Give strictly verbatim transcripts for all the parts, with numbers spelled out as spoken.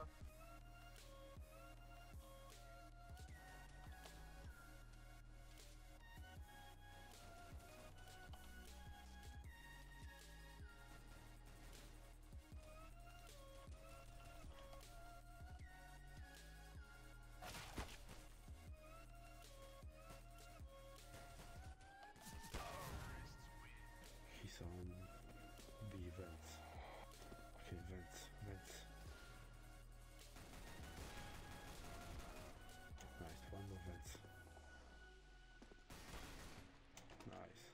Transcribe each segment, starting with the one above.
Chamber. He's on B vents. Okay, vents, vents. Nice, one more vents. Nice.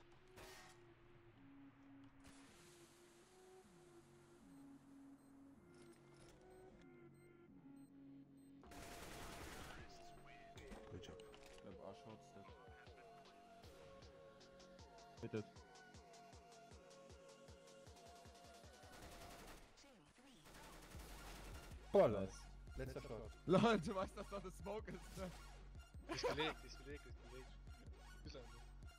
Good job. Ich hab auch Short Step. Bitte. Voll nice. Letzter Shot. Lol, du weißt, dass das eine Smoke ist, ne? Ist gelegt, ist gelegt, ist gelegt. Bis Ende.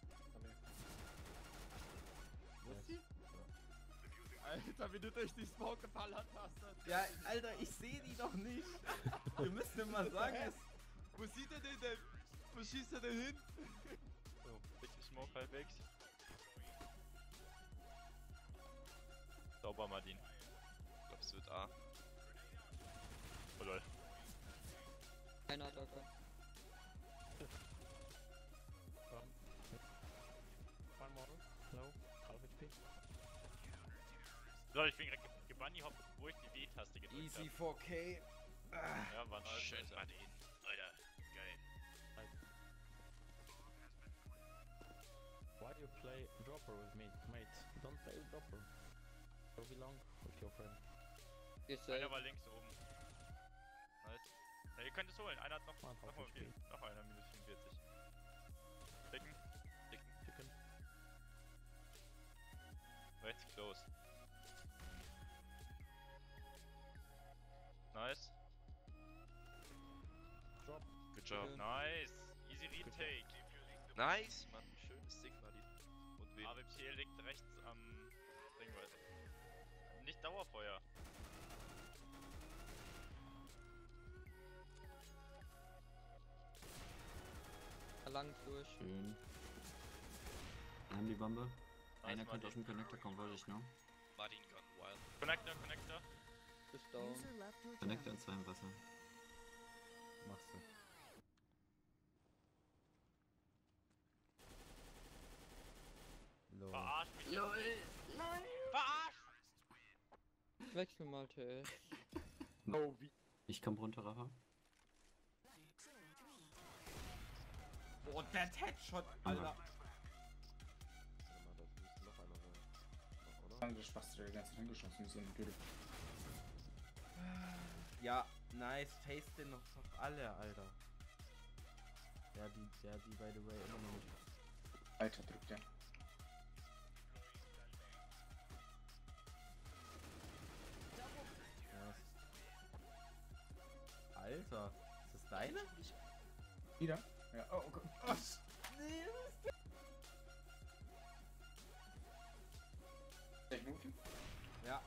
Wo ist die? Alter, wie du durch die Smoke geballert hast. Ja, Alter, ich sehe die doch nicht. Wir müssen mir mal sagen, es. Wo sieht er den denn? Wo schießt er denn hin? So, bitte Smoke halbwegs. Sauber, Martin. Ich glaube, es wird A. Oh lol. Keiner hat Docker. One more. Low. Half H P. Lol, ich bin gerade gebunny hop, wo ich die W-Taste gedrückt Easy habe. four K. Ja, war nice. Schön, Martin. Alter, geil. Why do you play dropper with me, mate? Don't play with dropper. Go belong with your friend. Ist Einer äh, war links oben. Nice. Ja, ihr könnt es holen. Einer hat noch, One noch mal half viel. H P. Noch einer, minus fünfundvierzig. Dicken. Dicken. Chicken. Rechts close. Nice. Drop. Good job. Ja. Nice. Easy retake. Nice, Mann. Schönes Ding, Martin. Und wen? A W P liegt rechts am Ding weiter. Nicht Dauerfeuer. lang durch. Schön. Wir haben die Bombe. Nice, Einer könnte Martin. aus dem Connector kommen, wollte ich, ne? Martin gone wild. Connector, Connector. Ist down. Connector und zwei im Wasser. Machst du. Lol. Verarsch mich. LOL. Verarsch! Wechsel mal T S. No, wie? Ich komm runter, Rafa. Oh, der Headshot, Alter. Das müsste noch einer sein. Oder? Andere Spaß, der ganze hingeschossen ist in die Tür. Ja, nice. Face den noch auf alle, Alter. Der die, der die, by the way, immer noch nicht. Alter, drückt der. Nice. Alter, ist das deine? Wieder? Ja, oh, oh Gott. Oh, Nee, ich move? ja.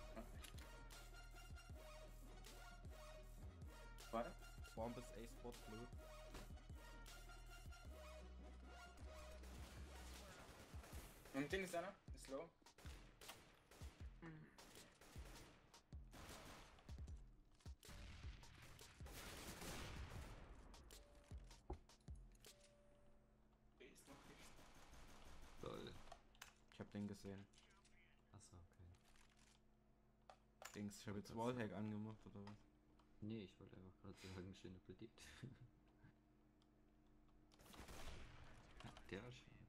Warte. Bomb ist A-Spot blue. Und den ist einer. Ist low. B ist noch nicht. Lol. Ich hab den gesehen. Achso, okay. Dings, ich hab jetzt Wallhack angemacht oder was? Nee, ich wollte einfach gerade sagen, schöne Predict. Ja, der war schön.